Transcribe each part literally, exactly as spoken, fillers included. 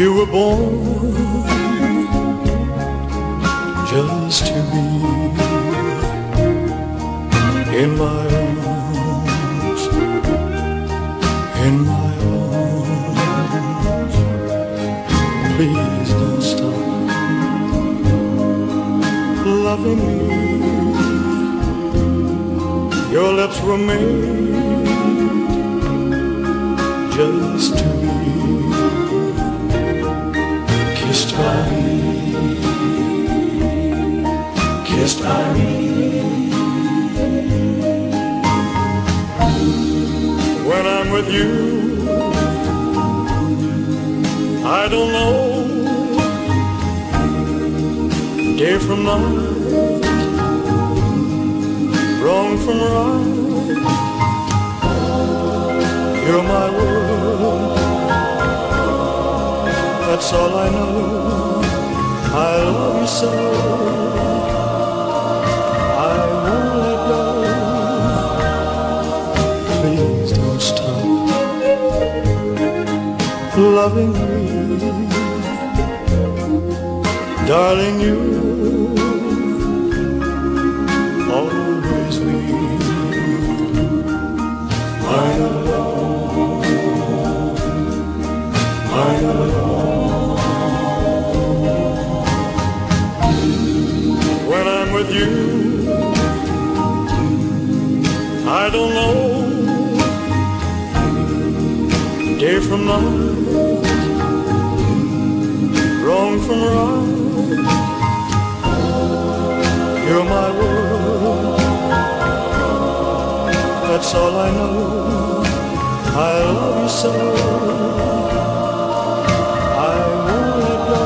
You were born just to be in my arms, in my arms. Please don't stop loving me. Your lips were made just to be kissed by me, kissed by me. When I'm with you, I don't know day from night, wrong from right. You're my world, that's all I know. I love you so, I won't let go. Please don't stop loving me, darling. You always leave my love, my love. When I'm with you, I don't know day from night, wrong from right. You're my world, that's all I know. I love you so, I won't let go.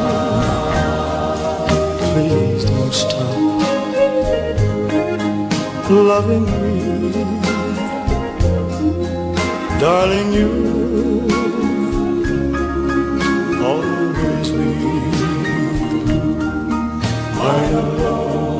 Please don't stop loving me, darling. You always leave my love.